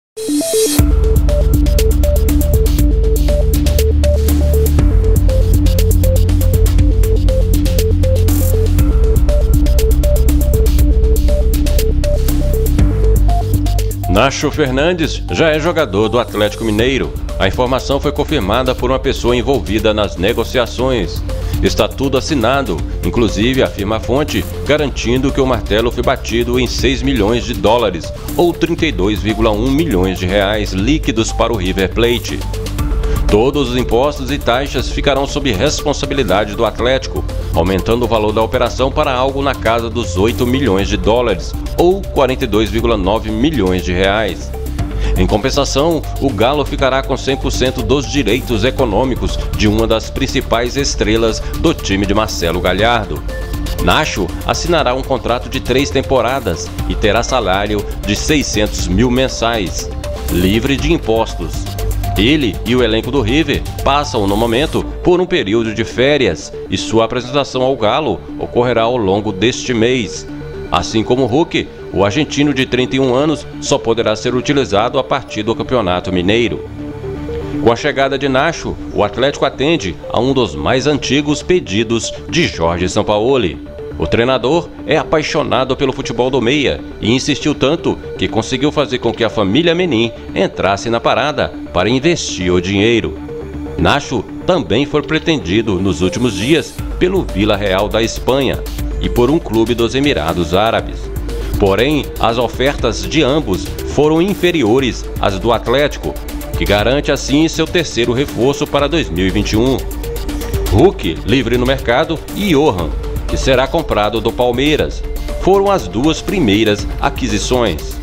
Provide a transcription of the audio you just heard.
Nacho Fernandes já é jogador do Atlético Mineiro. A informação foi confirmada por uma pessoa envolvida nas negociações. Está tudo assinado, inclusive, afirma a fonte, garantindo que o martelo foi batido em 6 milhões de dólares, ou 32,1 milhões de reais líquidos para o River Plate. Todos os impostos e taxas ficarão sob responsabilidade do Atlético, aumentando o valor da operação para algo na casa dos 8 milhões de dólares, ou 42,9 milhões de reais. Em compensação, o Galo ficará com 100% dos direitos econômicos de uma das principais estrelas do time de Marcelo Galhardo. Nacho assinará um contrato de 3 temporadas e terá salário de 600 mil mensais, livre de impostos. Ele e o elenco do River passam, no momento, por um período de férias e sua apresentação ao Galo ocorrerá ao longo deste mês. Assim como o Hulk, o argentino de 31 anos só poderá ser utilizado a partir do Campeonato Mineiro. Com a chegada de Nacho, o Atlético atende a um dos mais antigos pedidos de Jorge Sampaoli. O treinador é apaixonado pelo futebol do meia e insistiu tanto que conseguiu fazer com que a família Menin entrasse na parada para investir o dinheiro. Nacho também foi pretendido nos últimos dias pelo Vila Real da Espanha e por um clube dos Emirados Árabes. Porém, as ofertas de ambos foram inferiores às do Atlético, que garante assim seu terceiro reforço para 2021. Hulk, livre no mercado, e Johan, que será comprado do Palmeiras, foram as duas primeiras aquisições.